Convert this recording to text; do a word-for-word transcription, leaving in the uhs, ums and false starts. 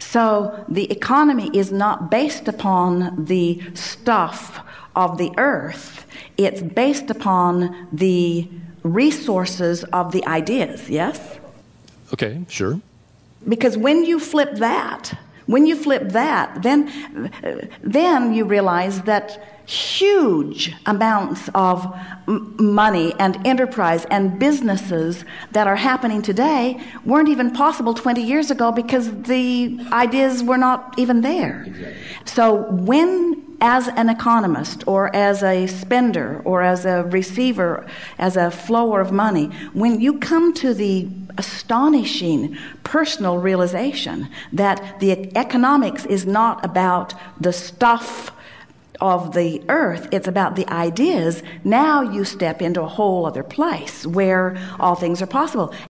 So the economy is not based upon the stuff of the earth. It's based upon the resources of the ideas, yes? Okay, sure. Because when you flip that, when you flip that, then, then you realize that huge amounts of m- money and enterprise and businesses that are happening today weren't even possible twenty years ago because the ideas were not even there. Exactly. So when, as an economist or as a spender or as a receiver, as a flower of money, when you come to the astonishing personal realization that the economics is not about the stuff of the earth, it's about the ideas, now you step into a whole other place where all things are possible.